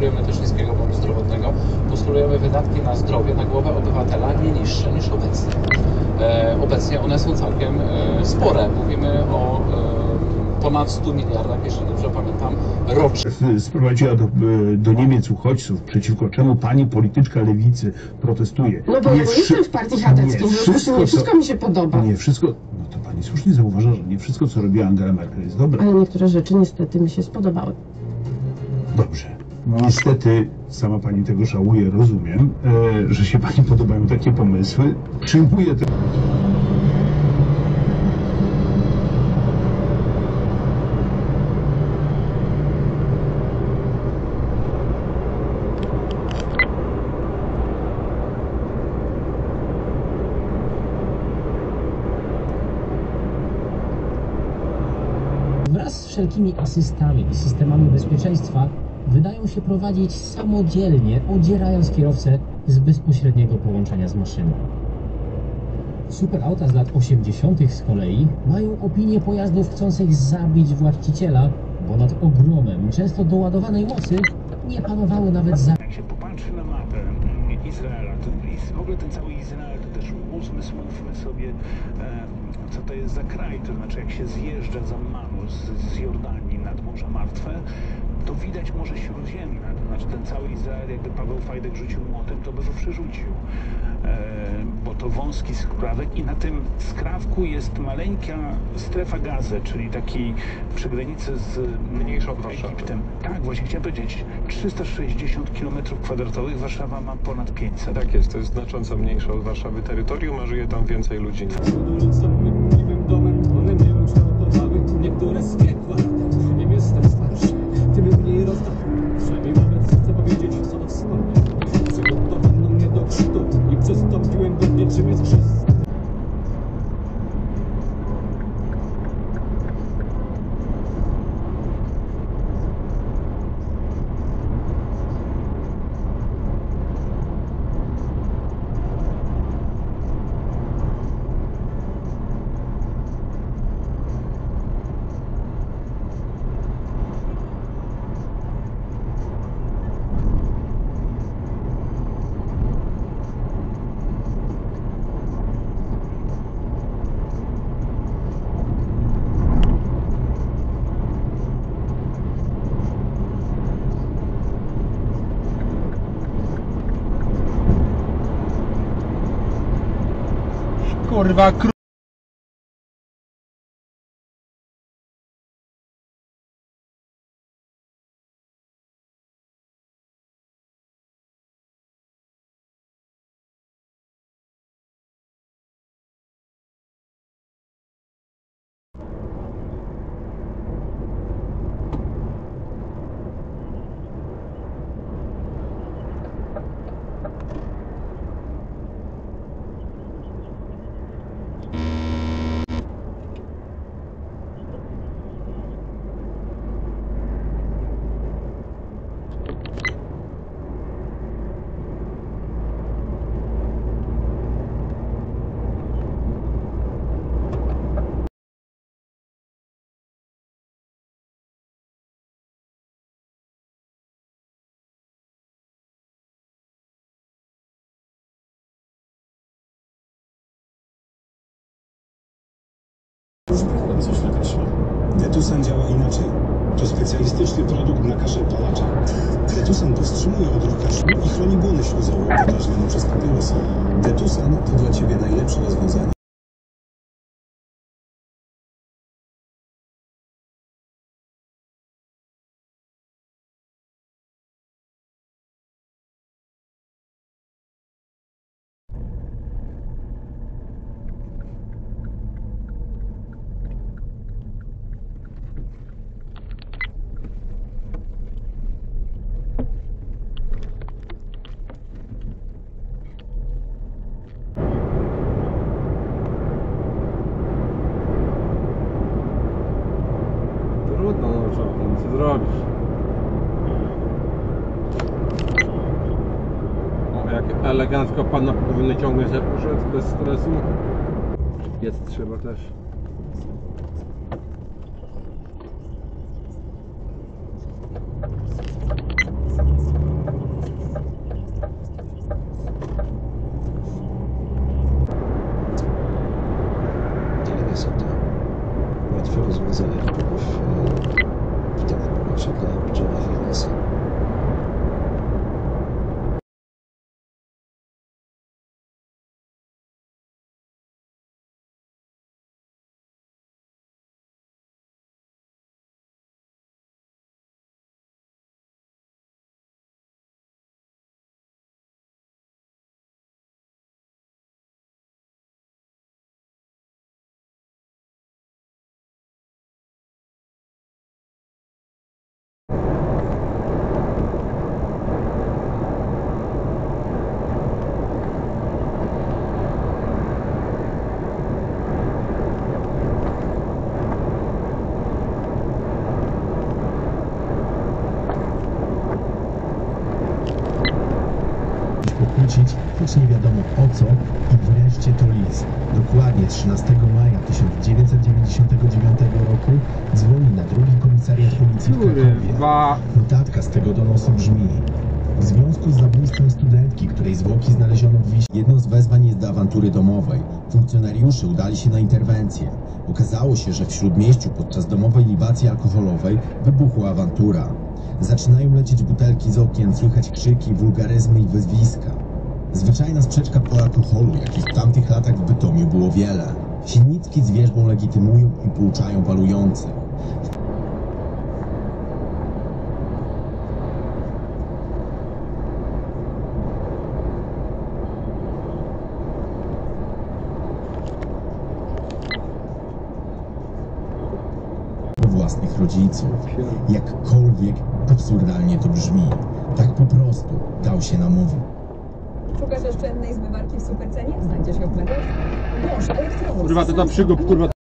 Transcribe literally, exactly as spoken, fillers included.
postulujemy też niskiego bonu zdrowotnego, postulujemy wydatki na zdrowie, na głowę obywatela nie niższe niż obecnie. E, obecnie one są całkiem e, spore. Mówimy o e, ponad stu miliardach, jeśli dobrze pamiętam, rocznie. Sprowadziła do, do Niemiec uchodźców, przeciwko czemu pani polityczka lewicy protestuje. No bo nie ja nie jestem w partii chadeckiej, w związku z tym nie wszystko co, mi się podoba. Nie wszystko, no to pani słusznie zauważa, że nie wszystko, co robiła Angela Merkel, jest dobre. Ale niektóre rzeczy niestety mi się spodobały. Dobrze. Niestety, sama pani tego żałuje, rozumiem, e, że się pani podobają takie pomysły. Przyjmuję to. Wraz z wszelkimi asystami i systemami bezpieczeństwa wydają się prowadzić samodzielnie, odzierając kierowcę z bezpośredniego połączenia z maszyną. Superauta z lat osiemdziesiątych z kolei mają opinię pojazdów chcących zabić właściciela, bo nad ogromem często doładowanej mocy nie panowały nawet za... Jak się popatrzy na mapę Izraela, to w ogóle ten cały Izrael, to też uzmysłówmy sobie, e, co to jest za kraj, to znaczy jak się zjeżdża za Manu z, z Jordanii nad Morze Martwe, to widać Morze Śródziemne, to znaczy ten cały Izrael, jakby Paweł Fajdek rzucił młotem, to by go przerzucił, e, bo to wąski skrawek i na tym skrawku jest maleńka strefa Gazy, czyli taki przy granicy z mniejsza od Warszawy. Egiptem. Tak, właśnie chciałem powiedzieć, trzysta sześćdziesiąt kilometrów kwadratowych, Warszawa ma ponad pięćset. Tak jest, to jest znacząco mniejsze od Warszawy terytorium, a żyje tam więcej ludzi. Niektóre z piekła, im jestem starszy, tym mniej rozdam. Przynajmniej nawet chcę powiedzieć, co do wspomnień. Przygotowano mnie do chrztu i przystąpiłem do mnie, czym jest chrzest. Kurwa, kr... Coś lepiej. Detusan działa inaczej. To specjalistyczny produkt dla kaszelpalacza. Detusan powstrzymuje odruch kaszlu i chroni błonę śluzową podrażnioną przez papierosa. Detusan to dla Ciebie najlepsze rozwiązanie. Trudno, no co tam co zrobisz? O, jak elegancko pan na podwójny ciągnie się poszedł bez stresu. Jest trzeba też. wrócić, choć nie wiadomo o co, i wreszcie to list. Dokładnie trzynastego maja tysiąc dziewięćset dziewięćdziesiątego dziewiątego roku dzwoni na drugi komisariat policji w Krakowie. Kurwa. Notatka z tego donosu brzmi: w związku z zabójstwem studentki, której zwłoki znaleziono w Wiśle, jedno z wezwań jest do awantury domowej. Funkcjonariusze udali się na interwencję. Okazało się, że w Śródmieściu podczas domowej libacji alkoholowej wybuchła awantura. Zaczynają lecieć butelki z okien, słychać krzyki, wulgaryzmy i wyzwiska. Zwyczajna sprzeczka po alkoholu, jakich w tamtych latach w Bytomiu było wiele. Sinnicki z wierzbą legitymują i pouczają walujących. Własnych rodziców. Jakkolwiek absurdalnie to brzmi, tak po prostu dał się namówić. Szukasz oszczędnej zmywarki w supercenie? Znajdziesz ją w mediach? Może, ale w którą? Kurwa, to ta przygód, kurwa.